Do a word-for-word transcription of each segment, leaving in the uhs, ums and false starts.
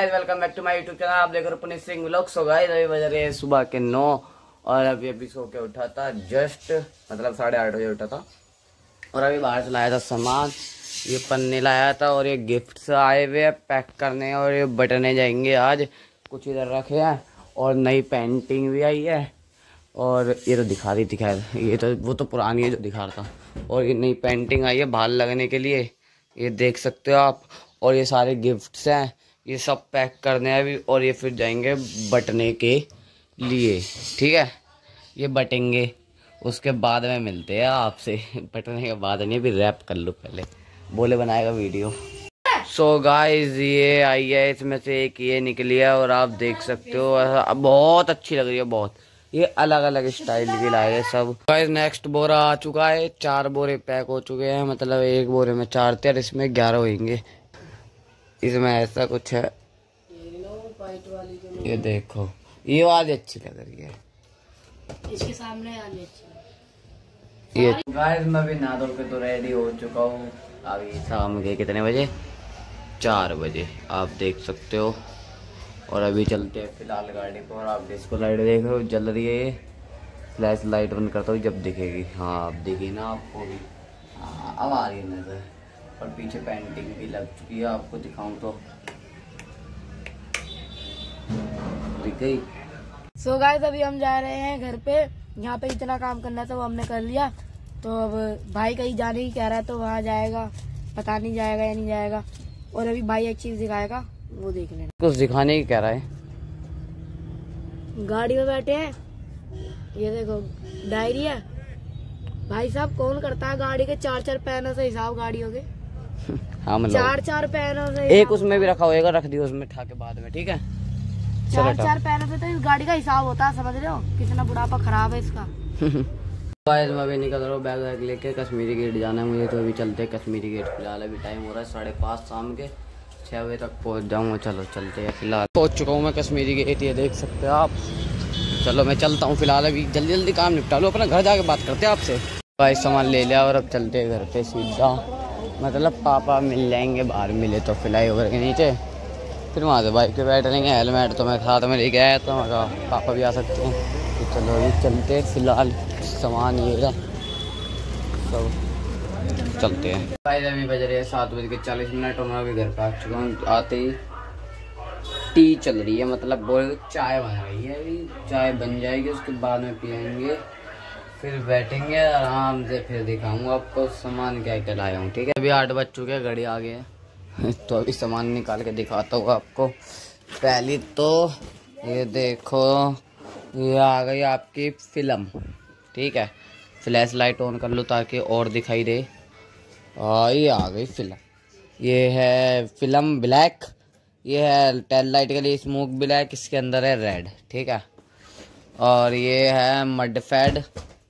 Guys, welcome back to my YouTube channel. आप देख रहे हो Puneet Singh vlogs. So guys, अभी बज रहे हैं सुबह के नौ और अभी अभी सो के उठा था जस्ट, मतलब साढ़े आठ बजे उठा था। और अभी बाहर से लाया था सामान, ये पन्नी लाया था और ये गिफ्ट्स आए हुए हैं पैक करने, और ये बटने जाएंगे आज, कुछ इधर रखे हैं। और नई पेंटिंग भी आई है, और ये तो दिखा रही थी, खैर ये तो वो तो पुरानी है जो दिखा रहा था। और ये नई पेंटिंग आई है बाहर लगने के लिए, ये देख सकते हो आप। और ये सारे गिफ्ट्स हैं, ये सब पैक करने हैं अभी, और ये फिर जाएंगे बटने के लिए। ठीक है, ये बटेंगे, उसके बाद में मिलते हैं आपसे। बटने के बाद नहीं, अभी रैप कर लो पहले, बोले बनाएगा वीडियो। सो so गाइस, ये आई है, इसमें से एक ये निकली है और आप देख सकते हो बहुत अच्छी लग रही है, बहुत। ये अलग अलग स्टाइल की लाए है सब। गाइस, नेक्स्ट बोरा आ चुका है, चार बोरे पैक हो चुके हैं, मतलब एक बोरे में चार थे और इसमें ग्यारह होंगे। इसमें ऐसा कुछ है, ये देखो, ये वाली अच्छी लग रही है, इसके सामने वाली अच्छी। ये गाइस, मैं भी नहा धो के तो रेडी हो चुका हूँ। अभी शाम के कितने बजे, चार बजे आप देख सकते हो। और अभी चलते हैं फिलहाल गाड़ी पर। और आप इसको लाइट देख रहे हो, जल रही है, ये फ्लैश लाइट बंद करता हूँ जब दिखेगी। हाँ, आप दिखी ना आपको भी, हाँ अब आ रही है नजर। और पीछे पेंटिंग भी लग चुकी है, आपको दिखाऊं तो दिख गई। सो गाइस, अभी हम जा रहे हैं घर पे। यहाँ पे इतना काम करना था वो हमने कर लिया, तो अब भाई कहीं जाने की कह रहा है, तो वहाँ जाएगा, पता नहीं जाएगा या नहीं जाएगा। और अभी भाई एक चीज दिखाएगा, वो देख लेना। कुछ दिखाने की कह रहा है, गाड़ी में बैठे हैं, ये देखो डायरी है। भाई साहब, कौन करता है गाड़ी के चार चार पैनों से हिसाब गाड़ियों के? हाँ, मतलब चार चार पैनों से एक उसमें भी रखा होएगा, रख दियो उसमें ठा के बाद में। ठीक है, चार चार पैनों से तो इस गाड़ी का हिसाब होता है, समझ रहे हो कितना बुढ़ापा खराब है इसका। गाइस, मैं अभी निकल रहा हूँ बैग वैग लेके, कश्मीरी गेट जाना है मुझे, तो अभी चलते हैं कश्मीरी गेट। फिलहाल अभी टाइम हो रहा है साढ़े पाँच शाम के, छः बजे तक पहुँच जाऊँगा। चलो चलते हैं, फिलहाल पहुँच चुका हूँ मैं कश्मीरी गेट, ये देख सकते हो आप। चलो मैं चलता हूँ फिलहाल, अभी जल्दी जल्दी काम निपटा लो अपना, घर जाके बात करते हैं आपसे। भाई सामान ले लिया और अब चलते हैं घर पे सीधा, मतलब पापा मिल जाएंगे, बाहर मिले तो फ्लाई ओवर के नीचे, फिर वहाँ से बाइक पे बैठ लेंगे। हेलमेट तो मैं साथ में लेके आया, तो मैं पापा भी आ सकते हैं। तो चलो अभी चलते, फिलहाल सामान ये रहा, सब चलते हैं। भाई अभी बज रहे हैं सात बज के चालीस मिनट और मैं अभी घर पे आ चुका हूँ। आते ही टी चल रही है, मतलब बोल चाय बन रही है, अभी चाय बन जाएगी, उसके बाद में पियेंगे, फिर बैठेंगे आराम से, फिर दिखाऊंगा आपको सामान क्या क्या लाया हूँ। ठीक है, अभी आठ बज चुके हैं, घड़ी आ गई है, तो अभी सामान निकाल के दिखाता हूँ आपको। पहली तो ये देखो, ये आ गई आपकी फिल्म। ठीक है, फ्लैश लाइट ऑन कर लो ताकि और दिखाई दे। हाँ, ये आ गई फिल्म, ये है फिल्म ब्लैक, ये है टेल लाइट के लिए स्मोक ब्लैक, इसके अंदर है रेड। ठीक है, और ये है मड फैड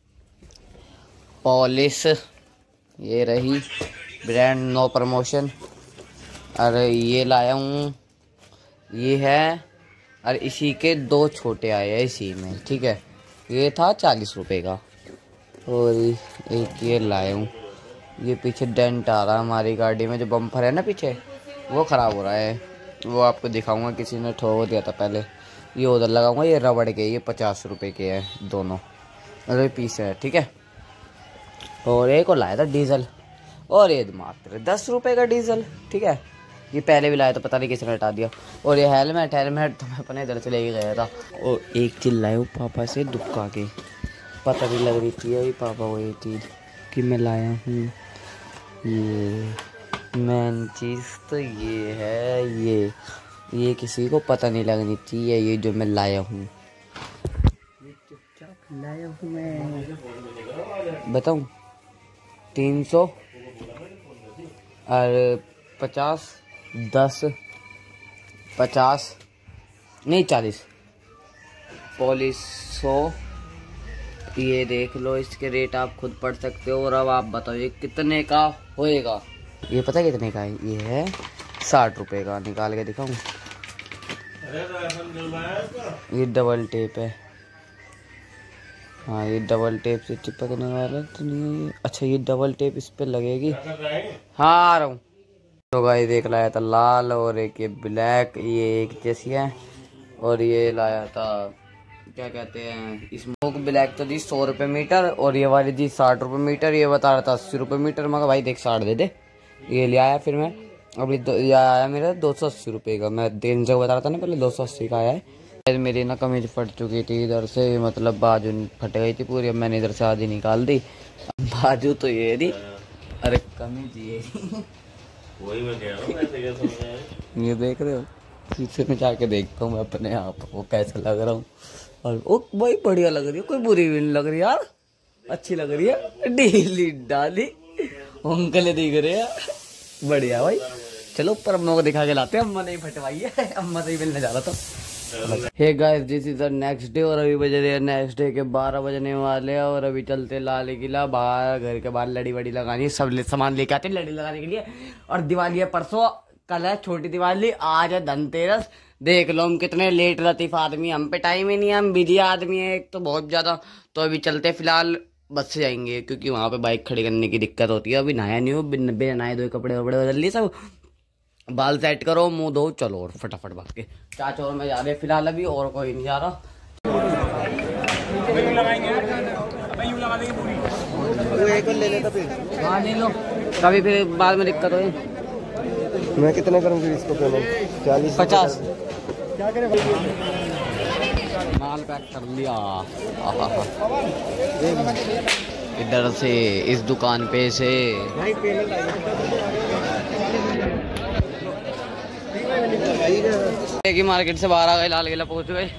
पॉलिश, ये रही ब्रांड, नो प्रमोशन। अरे ये लाया हूँ, ये है, और इसी के दो छोटे आए हैं इसी में। ठीक है, ये था चालीस रुपए का। और एक ये लाया हूँ, ये पीछे डेंट आ रहा है हमारी गाड़ी में, जो बम्पर है ना पीछे, वो ख़राब हो रहा है, वो आपको दिखाऊंगा, किसी ने ठोक दिया था पहले। ये उधर लगाऊंगा, ये रबड़ के, ये पचास रुपए के हैं दोनों, अरे पीस है। ठीक है, और एक और लाया था डीजल, और ये मात्र दस रुपए का डीजल। ठीक है, ये पहले भी लाया था, पता नहीं किसने हटा दिया। और ये हेलमेट, हेलमेट तो मैं अपने इधर से लेके गया था। और एक चीज़ लाया हूँ पापा से दुक्का के, पता नहीं लग रही थी अभी पापा को ये चीज़ कि मैं लाया हूँ। ये मेन चीज़ तो ये है, ये ये किसी को पता नहीं लगनी चाहिए, ये जो मैं लाया हूँ, ये चुपचाप लाया हूँ मैं। बताऊँ, तीन सौ और पचास, दस, पचास नहीं चालीस, पॉलिश सौ। ये देख लो, इसके रेट आप खुद पढ़ सकते हो। और अब आप बताओ ये कितने का होएगा? ये पता है कितने का है? ये है साठ रुपए का, निकाल के दिखाऊं। ये डबल टेप है, हाँ ये डबल टेप से चिपकने वाला तो नहीं है। अच्छा, ये डबल टेप इस पे लगेगी। हाँ आ रहा हूँ। तो गाइस एक लाया था लाल और एक ये ब्लैक, ये एक जैसी है। और ये लाया था क्या कहते हैं स्मोक ब्लैक, तो दी सौ रुपये मीटर और ये वाली दी साठ रुपये मीटर। ये बता रहा था अस्सी रुपये मीटर। मगर भाई देख साठ दे दे, ये ले आया। फिर मैं अभी दो, ये आया मेरा दो सौ अस्सी रुपये का। मैं तीन सौ बता रहा था ना पहले, दो सौ अस्सी का आया है। मेरी ना कमीज फट चुकी थी इधर से, मतलब बाजू फट गई थी पूरी। अब मैंने इधर से आधी निकाल दी। बाजू तो ये थी, अरे कमीज ये वही मैं कह रहा हूँ, ऐसे कैसे हो गया? ये देख रहे हो, शीशे में जाके देखता हूँ मैं अपने आप को कैसा लग रहा हूँ। और वो भाई बढ़िया लग रही है, कोई बुरी भी नहीं लग रही यार, अच्छी लग रही है। ढीली डाली अंकल दिख रहे हैं, बढ़िया भाई। चलो ऊपर अम्मा को दिखा के लाते हैं, अम्मा नहीं फटवाई है, अम्मा से ही मिलने जा रहा था। Hey guys this is the next day और अभी बजे रहे नेक्स्ट डे के बारह बजने वाले हैं। और अभी चलते लाल किला, बाहर घर के बाहर लड़ी वड़ी लगानी है, सब सामान लेके आते हैं लड़ी लगाने के लिए। और दिवाली है परसों, कल है छोटी दिवाली, आज है धनतेरस। देख लो हम कितने लेट लतीफ आदमी, हम पे टाइम ही नहीं है, हम बिजी आदमी है एक तो बहुत ज्यादा। तो अभी चलते फिलहाल बस से जाएंगे, क्योंकि वहाँ पे बाइक खड़ी करने की दिक्कत होती है। अभी नहाया नहीं हो, बिना नहाए धोए कपड़े वपड़े बदल लिए, सब बाल सेट करो, मुंह धो, चलो और फटाफट भाग के चाचा और मैं जा रहे फिलहाल, अभी और कोई नहीं जा रहा। हाँ ले लो, कभी फिर बाद में दिक्कत हो। मैं कितने करूँगी इसको पेमेंट? चालीस पचास। क्या करें, माल पैक कर लिया। इधर से इस दुकान पे से की मार्केट से बाहर आ गए, लाल किला पहुंच गए।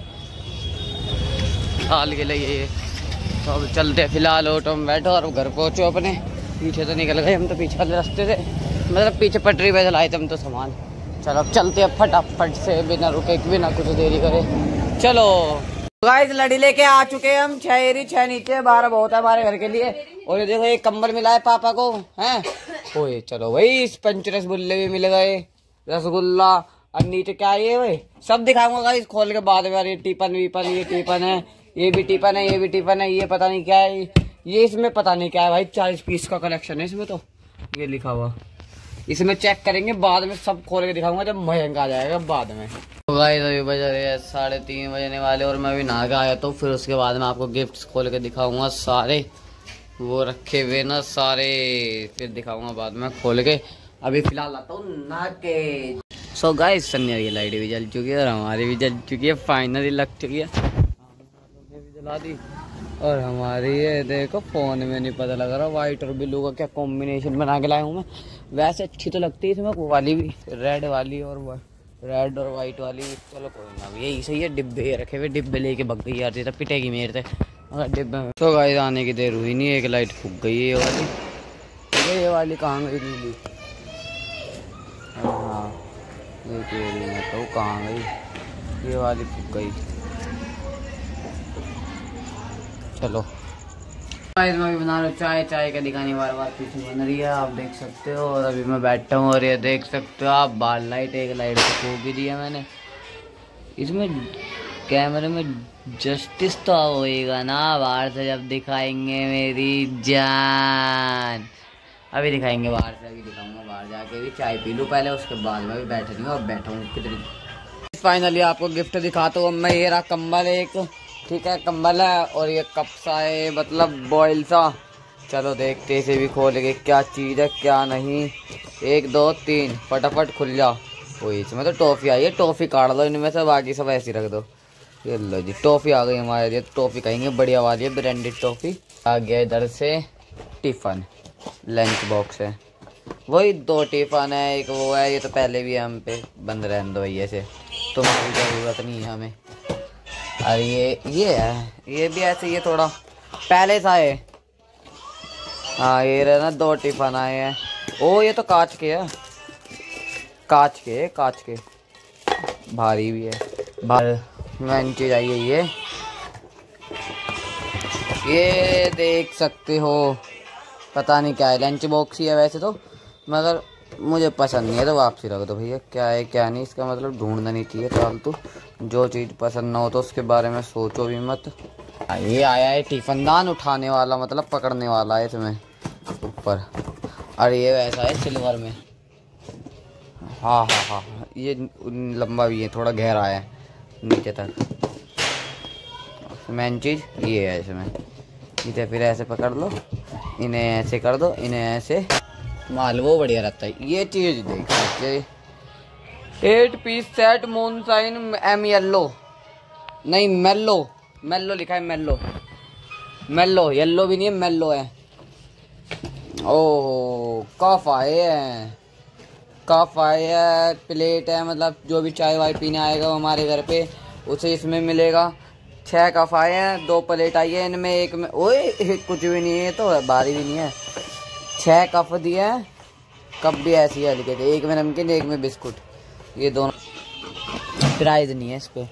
लाल किला ये तो अब चलते फिलहाल ऑटो में बैठो और घर पहुंचो अपने। पीछे तो निकल गए हम, तो पीछे वाले रास्ते से, मतलब पीछे पटरी पे चलाए थे हम तो सामान। चलो अब चलते अब फटाफट से, बिना रुके बिना कुछ देरी करे। चलो गाइस लड़ी लेके आ चुके हैं हम, छह एरी छह नीचे, बारह बहुत है हमारे घर के लिए। और ये देखो एक कंबल मिला है पापा को, हैं ओए चलो भाई। स्पंच रसगुल्ले भी मिल गए, रसगुल्ला। और नीचे क्या है ये भाई, सब दिखाऊंगा गाइस खोल के बाद में। ये टिफन वीपन, ये टिफन है, ये भी टिफन है, ये भी टिफन है, ये पता नहीं क्या है, ये इसमें पता नहीं क्या है भाई। चालीस पीस का कलेक्शन है इसमें, तो ये लिखा हुआ। इसमें चेक करेंगे बाद में, सब खोल के दिखाऊंगा जब महंगा आ जाएगा बाद में। तो गाइस अभी बज रहे हैं साढ़े तीन बजने वाले और मैं अभी नहा के आया, तो फिर उसके बाद में आपको गिफ्ट्स खोल के दिखाऊंगा सारे, वो रखे हुए ना सारे, फिर दिखाऊंगा बाद में खोल के। अभी फिलहाल आता हूँ नहा के। सो गाइस सन्या की लाइट भी जल चुकी है और हमारी भी जल चुकी है, फाइनली लग चुकी है, भी जला दी। और हमारी ये देखो फोन में नहीं पता लग रहा, व्हाइट और ब्लू का क्या कॉम्बिनेशन बना के लाया हूँ मैं। वैसे अच्छी तो लगती है इसमें वो वाली भी, रेड वाली और रेड और वाइट वाली। चलो कोई ना, यही सही है। डिब्बे रखे हुए, डिब्बे लेके भग गई यार, तो पिटेगी मेरे से अगर डिब्बे में। तो गाइस आने की देर हुई नहीं, एक लाइट फूक गई ये वाली। ये वाली कहाँ गई नीली? हाँ देखिए मैं तो कहाँ गई, ये वाली फूक गई। चलो गाइस मैं बना रहा हूँ चाय, चाय का दिखाने बार बार पीछे बन रही है, आप देख सकते हो। और अभी मैं बैठा हूँ और ये देख सकते हो आप, बाल लाइट, एक लाइट को फूक ही दिया मैंने। इसमें कैमरे में जस्टिस तो होएगा ना बाहर से जब दिखाएंगे मेरी जान। अभी दिखाएंगे बाहर से, अभी दिखाऊंगा बाहर जाके भी। चाय पी लूँ पहले, उसके बाद में भी बैठे नहीं और बैठा हूँ कितनी। फाइनली आपको गिफ्ट दिखाता हूँ मैं। ये रहा कंबल एक, ठीक है कंबल है, और ये कप सा है, मतलब बॉयल सा। चलो देखते इसे भी खोल के क्या चीज़ है क्या नहीं। एक दो तीन, फटाफट खुल जा। वही इसमें तो टॉफ़ी आई है, टॉफ़ी काट दो इनमें से, बाकी सब ऐसे रख दो। ये लो जी टॉफ़ी आ गई हमारे लिए, टॉफ़ी खाएंगे बढ़िया वाली है, ब्रांडेड टॉफ़ी। आ गया इधर से टिफ़न, लंच बॉक्स है, वही दो टिफ़न है, एक वो है। ये तो पहले भी हम पे बंद रहने दो भैया से, तो ज़रूरत नहीं है हमें। अरे ये ये है, ये भी ऐसे ही है, थोड़ा पहले था ये। हाँ ये रहे ना दो टिफन आए हैं। ओ ये तो कांच के है, कांच के कांच के भारी भी है। बाहर मेन चीज आई है ये ये देख सकते हो, पता नहीं क्या है, लंच बॉक्स ही है वैसे तो, मगर मुझे पसंद नहीं है तो वापसी रख दो भैया। क्या है क्या नहीं, इसका मतलब ढूंढना नहीं चाहिए फालतू। जो चीज़ पसंद ना हो तो उसके बारे में सोचो भी मत। ये आया है टिफनदान उठाने वाला, मतलब पकड़ने वाला है इसमें ऊपर। और ये वैसा है सिल्वर में, हाँ हाँ हाँ ये लंबा भी है, थोड़ा गहरा है नीचे तक। मेन चीज़ ये है इसमें, नीचे फिर ऐसे पकड़ लो, इन्हें ऐसे कर दो, इन्हें ऐसे माल, वो बढ़िया रहता है। ये चीज़ देखिए, एट पीस सेट मोनसाइन एम येलो, नहीं मेल्लो, मेल्लो लिखा है, मेल्लो मेल्लो, येल्लो भी नहीं है, मेल्लो है। ओह कफ आए हैं, कप आए है, प्लेट है, मतलब जो भी चाय वाय पीने आएगा हमारे घर पे उसे इसमें मिलेगा। छह कप आए हैं, दो प्लेट आई है इनमें, एक में ओए कुछ भी नहीं है, तो बारी भी नहीं है। छह कप दिए हैं, कप भी ऐसी है लिखे थे, एक में नमकीन एक में बिस्कुट, ये दोनों। प्राइस नहीं है इस पे,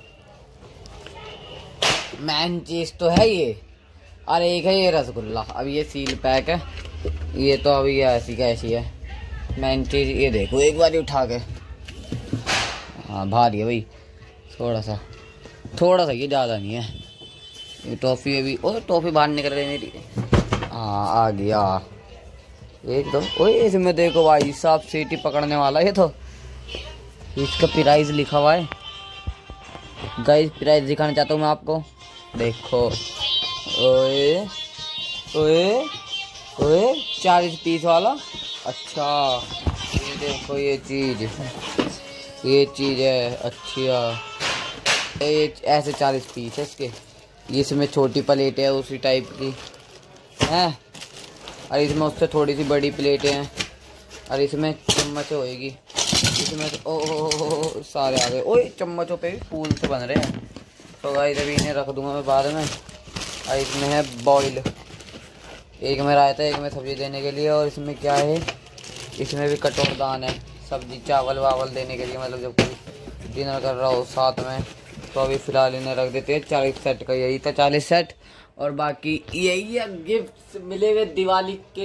मेन चीज तो है ये। और एक है ये रसगुल्ला, अब ये सील पैक है, ये तो अभी ऐसी का ऐसी है। मेन चीज ये देखो एक बार उठा के, हाँ भारी है भाई, थोड़ा सा थोड़ा सा, ये ज़्यादा नहीं है। ये टॉफ़ी है भी, ओए टॉफ़ी बाहर निकल रही मेरी, हाँ आ गया एक दो। ओए इसमें देखो भाई साहब सीटी पकड़ने वाला, ये तो इसका प्राइस लिखा हुआ है गाइस, प्राइस दिखाना चाहता हूँ मैं आपको, देखो ओए ओए ओए चालीस पीस वाला। अच्छा ये देखो ये चीज़, ये चीज़ है अच्छा, ये ऐसे चालीस पीस है इसके। इसमें छोटी प्लेट है उसी टाइप की है, और इसमें उससे थोड़ी सी बड़ी प्लेटें हैं, और इसमें चम्मच होएगी इसमें। ओ, ओ, ओ, ओ सारे आ गए, ओए चम्मचों पे भी फूल से बन रहे हैं। तो गाइस अभी इन्हें रख दूंगा मैं बाद में। और इसमें है बॉयल, एक में रायता एक में सब्जी देने के लिए, और इसमें क्या है, इसमें भी कटोरदान है, सब्जी चावल वावल देने के लिए, मतलब जब कोई डिनर कर रहा हो साथ में। तो अभी फ़िलहाल इन्हें रख देते हैं। चालीस सेट का यही था, चालीस सेट, और बाकी यही है गिफ्ट मिलेंगे दिवाली के।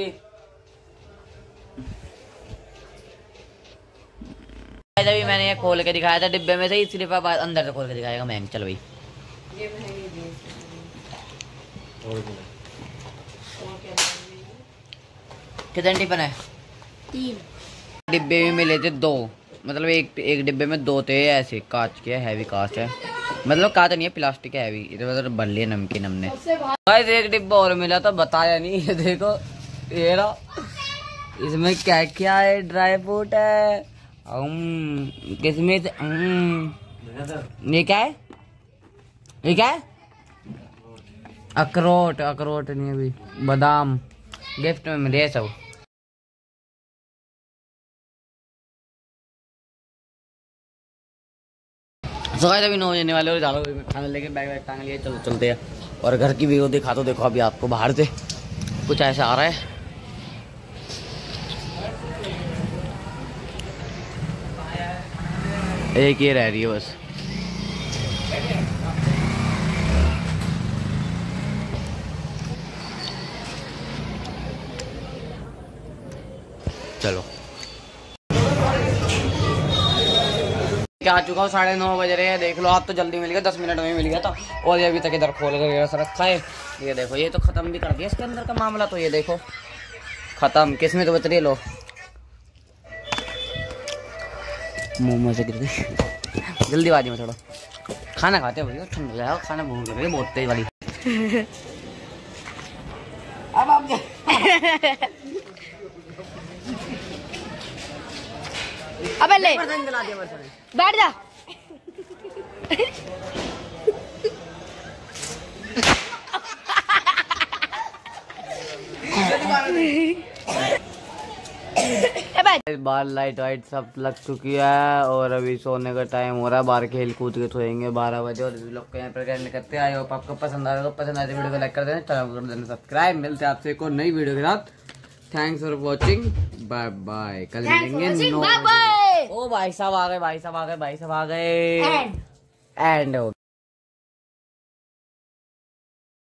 अभी मैंने ये खोल के दिखाया था डिब्बे में से, सिर्फ अब अंदर से खोल के दिखाएगा मैंग। चलो भाई कितने टिफिन है? तीन डिब्बे में मिले थे, दो मतलब एक एक डिब्बे में दो थे ऐसे, कांच के, हैवी कांच है, मतलब कांच नहीं है प्लास्टिक है हैवी, इधर उधर भर लिए नमकीन हमने। गाइस एक डिब्बा और मिला था, बताया नहीं, ये देखो ये रहा, इसमें क्या क्या है, ड्राई फ्रूट है, किसमिस, ये क्या है, ये क्या है, अखरोट, अखरोट नहीं अभी, बादाम गिफ्ट में मिले सब। तो गाइस अभी नौ बजने वाले और ज़्यादा खाना लेके बैग बैग टांग लिए, चलो चलते हैं। और घर की वीडियो दिखा तो देखो अभी आपको, बाहर से कुछ ऐसा आ रहा है। एक ये रह रही है बस, चलो आ चुका हूँ, साढ़े नौ बज रहे हैं, देख लो। आप तो जल्दी मिल गया, दस मिनट में मिल गया था, और ये अभी तक इधर खोल कर रखा है। ये देखो ये तो ख़त्म भी कर दिया इसके अंदर का मामला, तो ये देखो ख़त्म, किसमें तो बच रही, लो मोमो से गिर गई। जल्दीबाजी में थोड़ा खाना खाते हैं भैया, ठंड हो जाएगा, खाना भूख लग रही है बहुत तेज वाली। अब आप अबे ले बैठ जा। बाहर लाइट वाइट सब लग चुकी है, और अभी सोने का टाइम हो रहा है, बाहर खेल कूद के सोएंगे बारह बजे। और लोग को यहाँ पर एंड करते हैं। आई होप आपको पसंद आएगा, तो पसंद आए तो वीडियो को लाइक कर देना, चैनल को कर देना सब्सक्राइब। मिलते हैं आपसे एक और नई वीडियो के साथ। Thanks for watching, bye bye. कल मिलेंगे नौ बजे। ओ भाई साहब आ गए, भाई साहब आ गए, भाई साहब आ गए, एंड